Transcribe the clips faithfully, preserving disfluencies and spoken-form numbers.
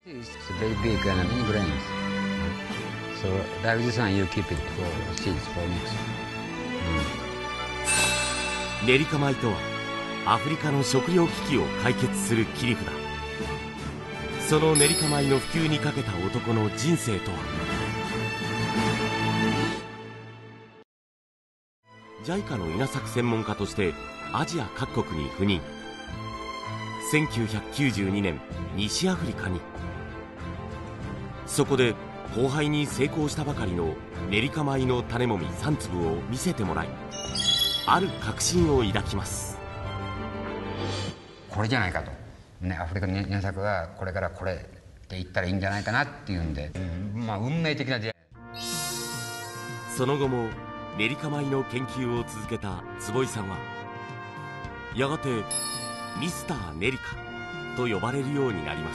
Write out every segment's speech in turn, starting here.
It's very big and many grains. So like this one, you keep it for seeds for next. ネリカ米とはアフリカの食糧危機を解決する切り札。そのネリカ米の普及にかけた男の人生とは。ジャイカ の稲作専門家としてアジア各国に赴任。せんきゅうひゃくきゅうじゅうにねん西アフリカに。そこで後輩に成功したばかりのネリカ米の種もみさん粒を見せてもらい、ある確信を抱きます。 これじゃないかと、ね、アフリカの稲作はこれからこれって言ったらいいんじゃないかなっていうんで、うん、まあ運命的な出会い。 その後もネリカ米の研究を続けた坪井さんは、やがてミスターネリカと呼ばれるようになります。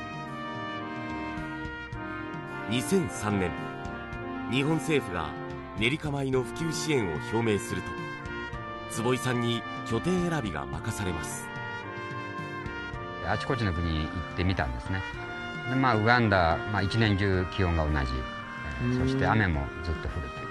にせんさんねん、日本政府がネリカ米の普及支援を表明すると、坪井さんに拠点選びが任されます。 あちこちの国に行ってみたんですね。で、まあ、ウガンダ、まあ、一年中気温が同じ、そして雨もずっと降るという、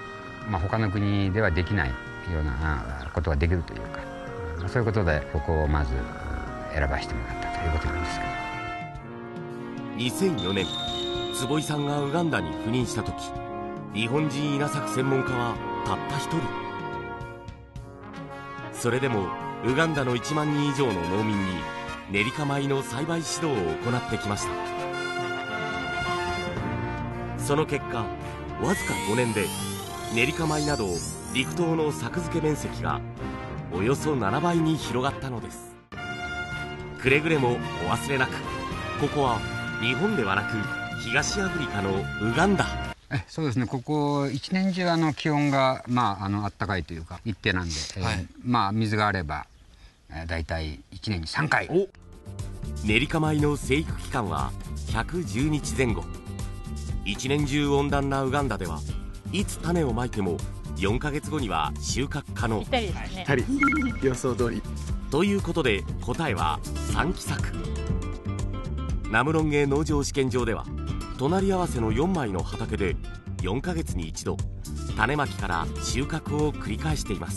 まあ、他の国ではできないようなことができるというか、そういうことでここをまず選ばせてもらったということなんですけど。 にせんよねん、坪井さんがウガンダに赴任した時、日本人稲作専門家はたった一人。それでもウガンダのいちまんにん以上の農民にネリカ米の栽培指導を行ってきました。その結果、わずかごねんでネリカ米など陸東の作付け面積がおよそななばいに広がったのです。くれぐれもお忘れなく、ここは日本ではなく東アフリカのウガンダ。 えそうですね、ここ一年中あの気温が、まあ、あの暖かいというか一定なんで、はい、えー、まあ、水があれば、えー、大体いちねんにさんかい。 おネリカ米の生育期間はひゃくじゅうにちぜん後。一年中温暖なウガンダではいつ種をまいてもよんかげつごには収穫可能。ぴったりですね。ぴったり予想通りということで、答えはさんきさく。ナムロンゲ農場試験場では隣り合わせのよんまいの畑でよんかげつに一度種まきから収穫を繰り返しています。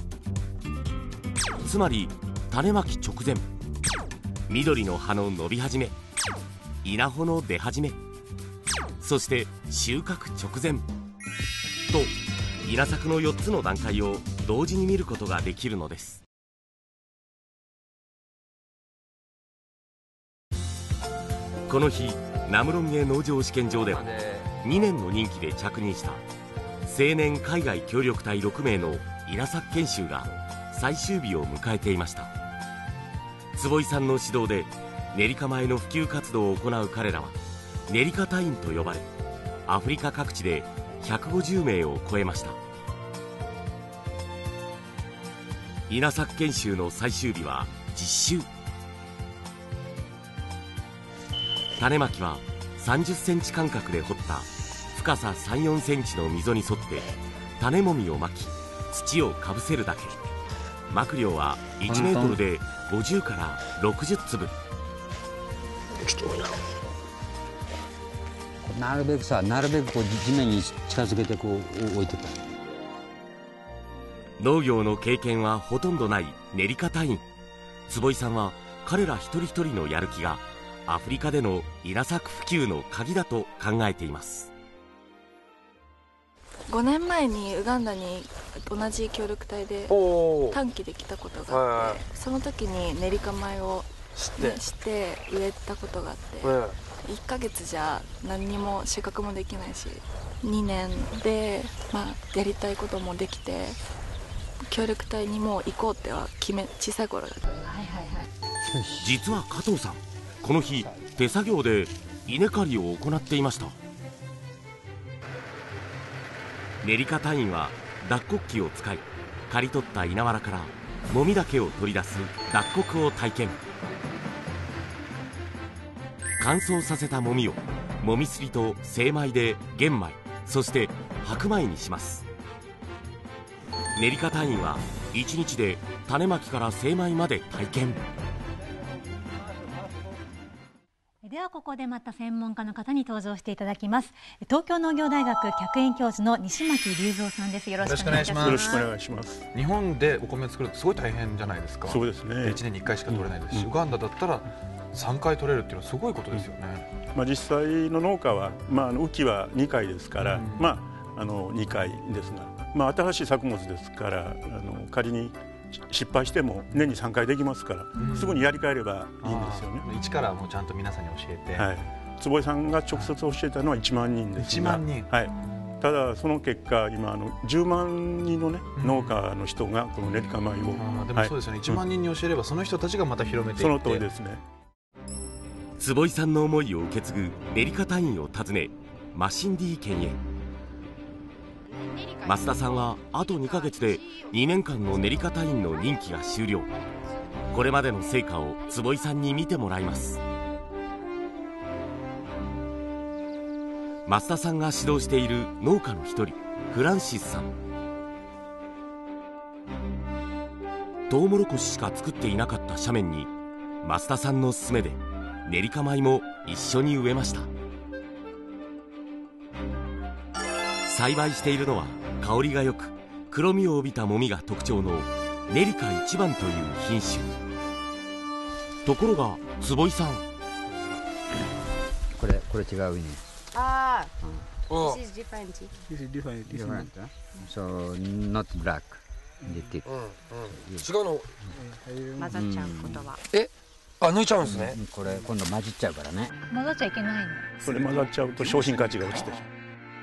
つまり種まき直前、緑の葉の伸び始め、稲穂の出始め、そして収穫直前と稲作のよっつの段階を同時に見ることができるのです。この日、ナムロンゲ農場試験場ではにねんの任期で着任した青年海外協力隊ろくめいの稲作研修が最終日を迎えていました。坪井さんの指導でネリカ米の普及活動を行う彼らはネリカ隊員と呼ばれ、アフリカ各地でひゃくごじゅうめいを超えました。稲作研修の最終日は実習。種まきはさんじゅっセンチ間隔で掘った深ささん、よんセンチの溝に沿って種もみをまき、土をかぶせるだけ。まく量はいちメートルでごじゅうからろくじゅっつぶ。 ちょっと多いな。なるべくさ、なるべくこう地面に近づけてこう置いてた。 農業の経験はほとんどないネリカ隊員。坪井さんは彼ら一人一人のやる気がアフリカでの稲作普及の鍵だと考えています。 ごねんまえにウガンダに同じ協力隊で短期で来たことがあって、その時にネリカ米を、ね、して植えたことがあって、いっかげつじゃ何にも収穫もできないし、にねんで、まあ、やりたいこともできて、協力隊にもう行こうっては決め、小さい頃だった。はいはいはい。 実は加藤さん、この日手作業で稲刈りを行っていました。ネリカ隊員は脱穀機を使い、刈り取った稲わらからもみだけを取り出す脱穀を体験。乾燥させたもみをもみすりと精米で玄米、そして白米にします。ネリカ隊員はいちにちで種まきから精米まで体験。 ではここでまた専門家の方に登場していただきます。東京農業大学客員教授の西巻隆三さんです。よろしくお願いします。 よろしくお願いします。 日本でお米を作るってすごい大変じゃないですか。 そうですね。 いちねんにいっかいしか取れないですし、うん、ウガンダだったらさんかい取れるっていうのはすごいことですよね。 うん、まあ実際の農家は、まあ、雨季はにかいですから、うん、まああのにかいですが、まあ新しい作物ですから、あの仮に失敗しても年にさんかいできますから、うん、すぐにやり替えればいいんですよね。 一からもうちゃんと皆さんに教えて、 はい、坪井さんが直接教えたのはいちまんにんですが、いちまんにん、はい、ただその結果今あのじゅうまんにんの、ね、うん、農家の人がこのネリカ米を、 あでもそうですよね、はい、いちまんにんに教えればその人たちがまた広めていって、 その通りですね。 坪井さんの思いを受け継ぐネリカ隊員を訪ねマシンディ県へ。増田さんはあとにかげつでにねんかんのネリカ隊員の任期が終了。これまでの成果を坪井さんに見てもらいます。増田さんが指導している農家の一人フランシスさん。トウモロコシしか作っていなかった斜面に増田さんの勧めでネリカ米も一緒に植えました。栽培しているのは香りがよく黒みを帯びたもみが特徴のネリカ一番という品種。ところが坪井さん、 これこれ違うね。 ああ、 Oh. This is different. This is different. This Different. So not black. The tip. うんうん、違うの混ざっちゃうことは。 え、あ、抜いちゃうんですね。 これ今度混じっちゃうからね。 混ざっちゃいけないの。 それ混ざっちゃうと商品価値が落ちてしま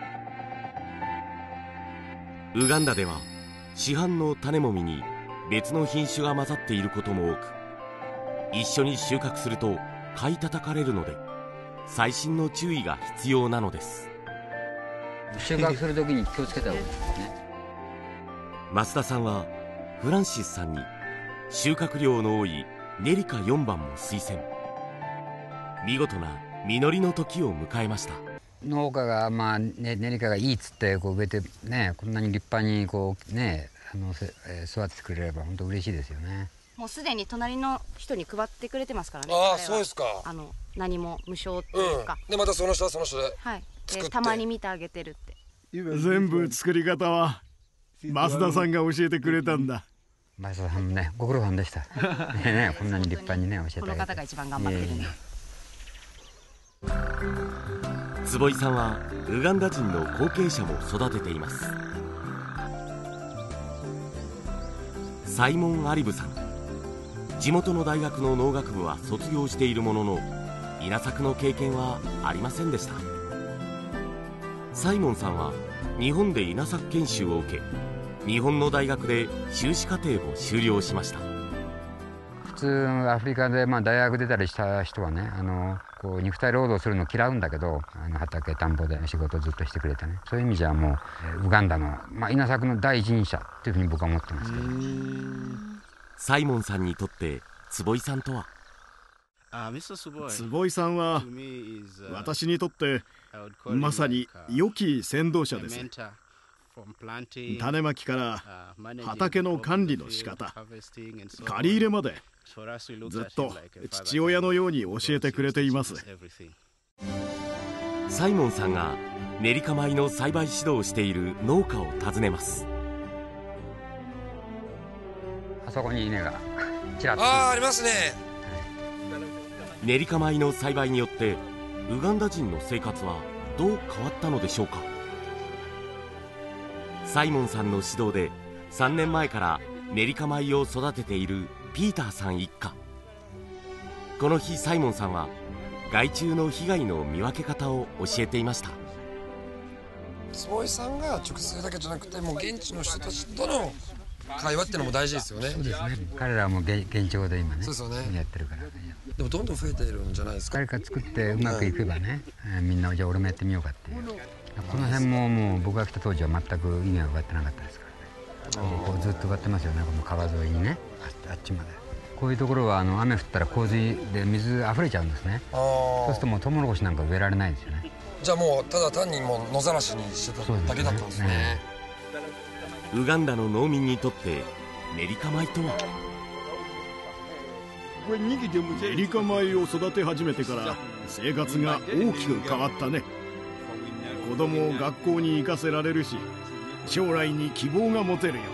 う。 ウガンダでは市販の種もみに別の品種が混ざっていることも多く、一緒に収穫すると買い叩かれるので細心の注意が必要なのです。 収穫するときに気をつけた方がいいですね。 増田さんはフランシスさんに収穫量の多いネリカよんばんも推薦。見事な実りの時を迎えました。 農家がまあ、ね、ネリカがいいっつってこう植えてね、こんなに立派にこうね、あの、えー、育ててくれれば本当嬉しいですよね。 もうすでに隣の人に配ってくれてますからね。 ああ、そうですか。 あの何も無償っていうか、 うん、でまたその人はその人で、 はい、でたまに見てあげてるって。 全部作り方は増田さんが教えてくれたんだ。 増田さんもね、ご苦労さんでした。ねね、こんなに立派にね教えてあげて。 この方が一番頑張ってるんで。 坪井さんはウガンダ人の後継者も育てています。サイモン・アリブさん、地元の大学の農学部は卒業しているものの稲作の経験はありませんでした。サイモンさんは日本で稲作研修を受け、日本の大学で修士課程を修了しました。 普通アフリカでまあ大学出たりした人はね、あのこう肉体労働するの嫌うんだけど、あの畑田んぼで仕事をずっとしてくれてね、そういう意味じゃもうウガンダの、まあ、稲作の第一人者っていうふうに僕は思ってますけど。 サイモンさんにとって坪井さんとは、 坪井さんは私にとってまさに良き先導者です。種まきから畑の管理の仕方、借り入れまでずっと父親のように教えてくれています。 サイモンさんがネリカ米の栽培指導をしている農家を訪ねます。 あそこに稲がちらっと。 ああ、ありますね。 ネリカ米の栽培によってウガンダ人の生活はどう変わったのでしょうか。サイモンさんの指導でさんねんまえからネリカ米を育てているピーターさん一家。この日サイモンさんは害虫の被害の見分け方を教えていました。 坪井さんが直接だけじゃなくて、もう現地の人たちとの会話っていうのも大事ですよね。 そうですね。彼らはもう現状で今ね、 そうですよね、 やってるから。 でもどんどん増えているんじゃないですか。 誰か作ってうまくいけばね、はい、みんなじゃあ俺もやってみようかっていう。この辺ももう僕が来た当時は全く意味が分かってなかったですからね。こうずっと植わってますよね、この川沿いにね、あっちまで。こういうところはあの雨降ったら洪水で水溢れちゃうんですね。そうするともうトウモロコシなんか植えられないですよね。 じゃあもうただ単にもう野ざらしにしてただけだったんですね。 ウガンダの農民にとってネリカ米とは。 ネリカ米を育て始めてから生活が大きく変わったね。子供を学校に行かせられるし、将来に希望が持てるよ。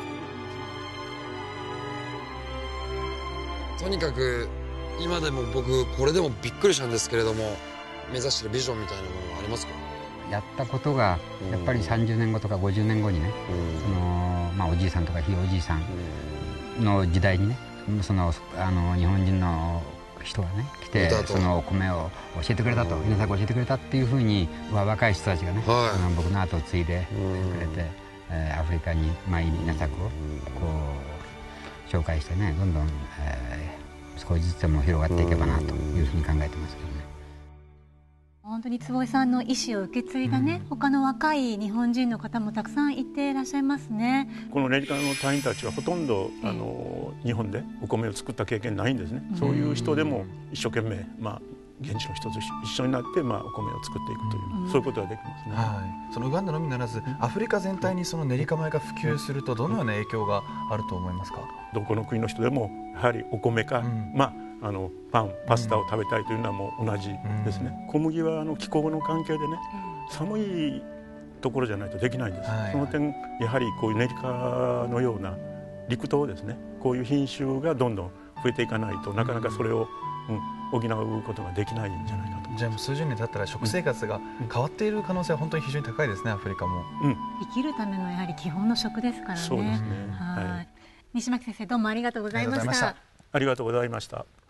とにかく今でも僕これでもびっくりしたんですけれども、目指してるビジョンみたいなものはありますか？ やったことがやっぱりさんじゅうねんごとかごじゅうねんごにね、そのまあおじいさんとかひいおじいさんの時代にね、そのあの日本人の人がね来て、そのお米を教えてくれたと、稲作を教えてくれたっていうふうに若い人たちがね、はい、あの僕の後を継いでくれて、えー、アフリカにまあ稲作をこう紹介してね、どんどん、えー、少しずつでも広がっていけばなというふうに考えてますけどね。 本当に坪井さんの意思を受け継いだね、うん、他の若い日本人の方もたくさんいていらっしゃいますね。 このネリカの隊員たちはほとんどあの日本でお米を作った経験ないんですね。そういう人でも一生懸命、まあ、現地の人と一緒になって、まあ、お米を作っていくという、うん、そういうことができますね。 はい、そのウガンダのみならずアフリカ全体にその練り米が普及するとどのような影響があると思いますか？ どこの国の人でもやはりお米か、うん、まああのパンパスタを食べたいというのはもう同じですね、うん、小麦はあの気候の関係でね、寒いところじゃないとできないんです、はいはい、その点やはりこういうネリカのような陸島ですね、こういう品種がどんどん増えていかないとなかなかそれを、うん、補うことができないんじゃないかと。 じゃあもう数十年経ったら食生活が変わっている可能性は本当に非常に高いですね、アフリカも、 うん、生きるためのやはり基本の食ですからね。 そうですね、 はい、西巻先生どうもありがとうございました。 ありがとうございました。